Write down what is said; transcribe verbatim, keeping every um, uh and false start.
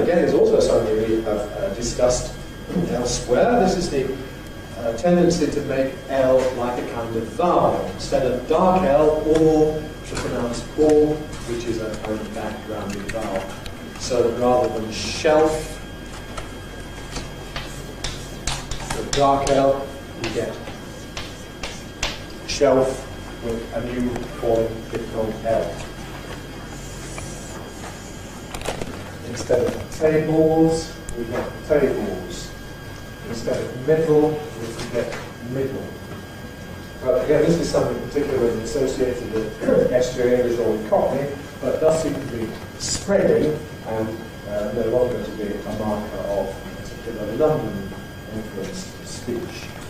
again, is also something we have uh, discussed elsewhere. This is the uh, tendency to make L like a kind of vowel. Instead of dark L, or to pronounce all, which is a kind of backgrounding vowel. So that rather than shelf, the dark L, you get shelf with a new falling diphthong L. Instead of tables, we get tables. Instead of middle, we get middle. But again, this is something particularly associated with S J English or with Cockney, but does seem to be spreading and uh, no longer to be a marker of particular London influenced speech.